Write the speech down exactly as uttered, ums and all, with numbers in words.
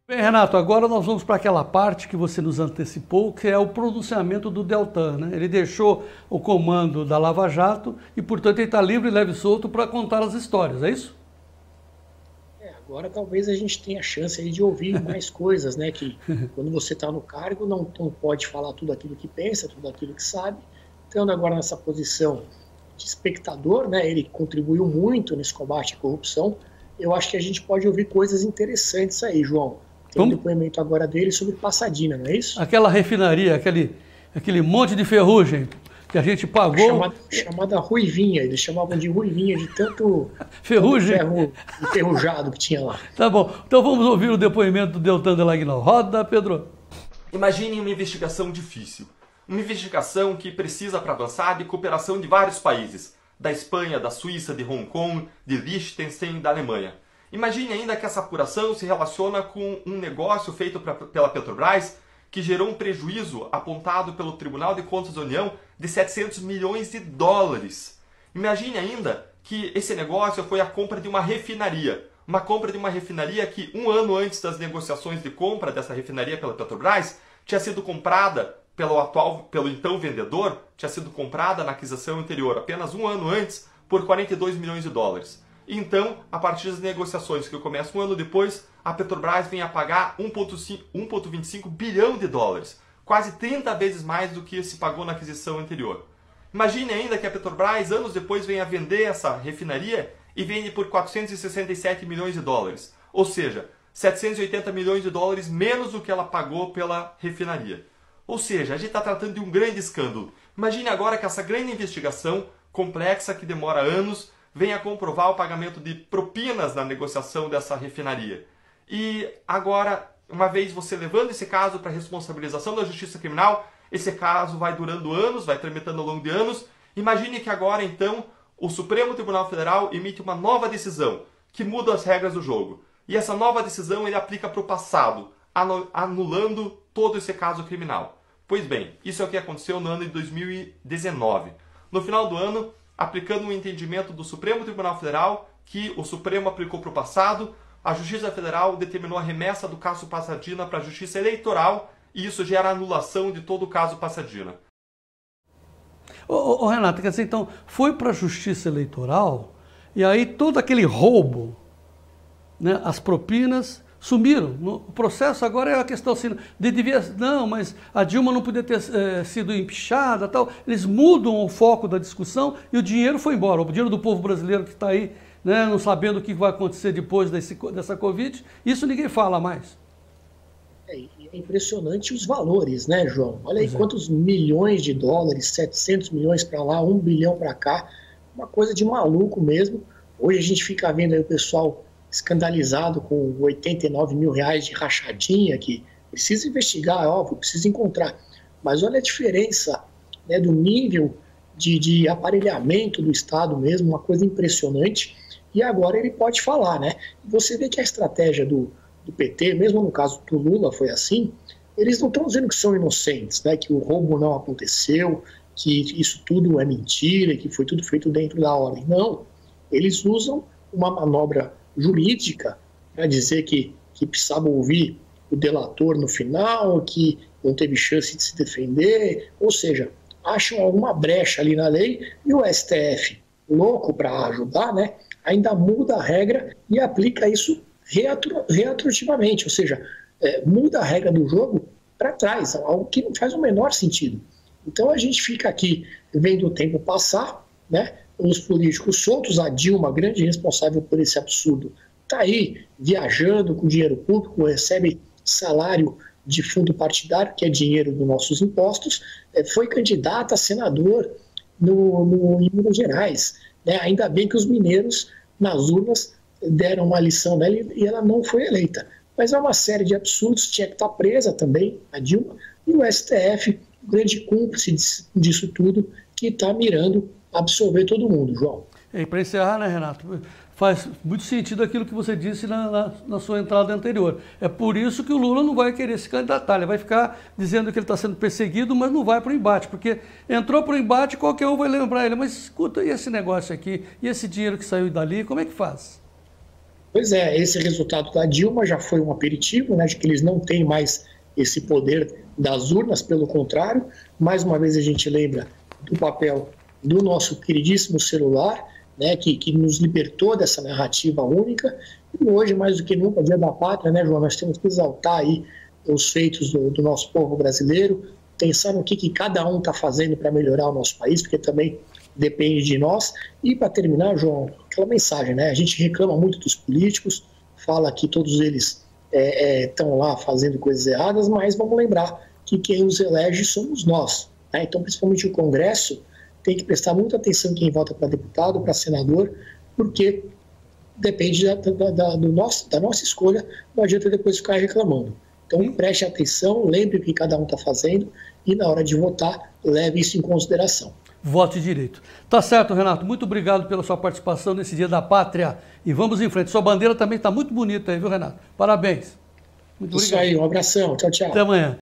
Bem, Renato, agora nós vamos para aquela parte que você nos antecipou, que é o pronunciamento do Deltan, né? Ele deixou o comando da Lava Jato e, portanto, ele está livre, leve e solto para contar as histórias, é isso? É, agora talvez a gente tenha a chance aí de ouvir mais coisas, né? Que quando você está no cargo não, não pode falar tudo aquilo que pensa, tudo aquilo que sabe. Estando agora nessa posição de espectador, né? Ele contribuiu muito nesse combate à corrupção. Eu acho que a gente pode ouvir coisas interessantes aí, João. Tem um depoimento agora dele sobre Pasadena, não é isso? Aquela refinaria, aquele, aquele monte de ferrugem que a gente pagou. Chamada, chamada Ruivinha, eles chamavam de Ruivinha de tanto ferrugem, ferro enferrujado que tinha lá. Tá bom, então vamos ouvir o depoimento do Deltan Dallagnol. Roda, Pedro. Imagine uma investigação difícil. Uma investigação que precisa, para avançar, de cooperação de vários países. Da Espanha, da Suíça, de Hong Kong, de Liechtenstein e da Alemanha. Imagine ainda que essa apuração se relaciona com um negócio feito pra, pela Petrobras que gerou um prejuízo apontado pelo Tribunal de Contas da União de setecentos milhões de dólares. Imagine ainda que esse negócio foi a compra de uma refinaria. Uma compra de uma refinaria que um ano antes das negociações de compra dessa refinaria pela Petrobras tinha sido comprada pelo, atual, pelo então vendedor, tinha sido comprada na aquisição anterior, apenas um ano antes, por quarenta e dois milhões de dólares. Então, a partir das negociações que começam um ano depois, a Petrobras vem a pagar um vírgula vinte e cinco bilhão de dólares, quase trinta vezes mais do que se pagou na aquisição anterior. Imagine ainda que a Petrobras, anos depois, venha a vender essa refinaria e vende por quatrocentos e sessenta e sete milhões de dólares, ou seja, setecentos e oitenta milhões de dólares menos do que ela pagou pela refinaria. Ou seja, a gente está tratando de um grande escândalo. Imagine agora que essa grande investigação, complexa, que demora anos, venha a comprovar o pagamento de propinas na negociação dessa refinaria. E agora, uma vez você levando esse caso para a responsabilização da Justiça Criminal, esse caso vai durando anos, vai tramitando ao longo de anos. Imagine que agora, então, o Supremo Tribunal Federal emite uma nova decisão que muda as regras do jogo. E essa nova decisão ele aplica para o passado, anulando todo esse caso criminal. Pois bem, isso é o que aconteceu no ano de dois mil e dezenove. No final do ano, aplicando um entendimento do Supremo Tribunal Federal, que o Supremo aplicou para o passado, a Justiça Federal determinou a remessa do caso Pasadena para a Justiça Eleitoral e isso gera a anulação de todo o caso Pasadena. Ô, ô, ô Renato, quer dizer, então, foi para a Justiça Eleitoral e aí todo aquele roubo, né, as propinas sumiram. O processo agora é a questão assim, de devia, não, mas a Dilma não podia ter é, sido empichada, tal. Eles mudam o foco da discussão e o dinheiro foi embora. O dinheiro do povo brasileiro que está aí, né, não sabendo o que vai acontecer depois desse, dessa Covid, isso ninguém fala mais. É, é impressionante os valores, né, João? Olha aí pois quantos é. milhões de dólares, setecentos milhões para lá, um bilhão para cá, uma coisa de maluco mesmo. Hoje a gente fica vendo aí o pessoal escandalizado com oitenta e nove mil reais de rachadinha, que precisa investigar, é óbvio, precisa encontrar. Mas olha a diferença, né, do nível de, de aparelhamento do Estado mesmo, uma coisa impressionante. E agora ele pode falar, né? Você vê que a estratégia do, do P T, mesmo no caso do Lula foi assim, eles não estão dizendo que são inocentes, né, que o roubo não aconteceu, que isso tudo é mentira, que foi tudo feito dentro da ordem. Não, eles usam uma manobra jurídica para dizer que, que precisava ouvir o delator no final, que não teve chance de se defender, ou seja, acham alguma brecha ali na lei e o S T F, louco para ajudar, né, ainda muda a regra e aplica isso reatro, retroativamente, ou seja, é, muda a regra do jogo para trás, algo que não faz o menor sentido. Então a gente fica aqui vendo o tempo passar, né, os políticos soltos, a Dilma, grande responsável por esse absurdo, está aí viajando com dinheiro público, recebe salário de fundo partidário, que é dinheiro dos nossos impostos, foi candidata a senador no, no, em Minas Gerais. Né? Ainda bem que os mineiros, nas urnas, deram uma lição nela e ela não foi eleita. Mas é uma série de absurdos, tinha que estar presa também, a Dilma, e o S T F, o grande cúmplice disso tudo, que está mirando absorver todo mundo, João. E para encerrar, né, Renato, faz muito sentido aquilo que você disse na, na, na sua entrada anterior. É por isso que o Lula não vai querer se candidatar, ele vai ficar dizendo que ele está sendo perseguido, mas não vai para o embate, porque entrou para o embate, qualquer um vai lembrar ele, mas escuta, e esse negócio aqui, e esse dinheiro que saiu dali, como é que faz? Pois é, esse resultado da Dilma já foi um aperitivo, né, de que eles não têm mais esse poder das urnas, pelo contrário. Mais uma vez a gente lembra do papel do nosso queridíssimo celular, né, que, que nos libertou dessa narrativa única. E hoje, mais do que nunca, Dia da Pátria, né, João, nós temos que exaltar aí os feitos do, do nosso povo brasileiro, pensar no que, que cada um está fazendo para melhorar o nosso país, porque também depende de nós. E para terminar, João, aquela mensagem, né? A gente reclama muito dos políticos, fala que todos eles estão é, é, lá fazendo coisas erradas, mas vamos lembrar que quem os elege somos nós, né? Então, principalmente o Congresso tem que prestar muita atenção em quem vota para deputado, para senador, porque depende da, da, da, do nosso, da nossa escolha, não adianta depois ficar reclamando. Então, preste atenção, lembre o que cada um está fazendo e, na hora de votar, leve isso em consideração. Vote direito. Tá certo, Renato. Muito obrigado pela sua participação nesse Dia da Pátria. E vamos em frente. Sua bandeira também está muito bonita aí, viu, Renato? Parabéns. Muito Isso obrigado. Aí, um abração. Tchau, tchau. Até amanhã.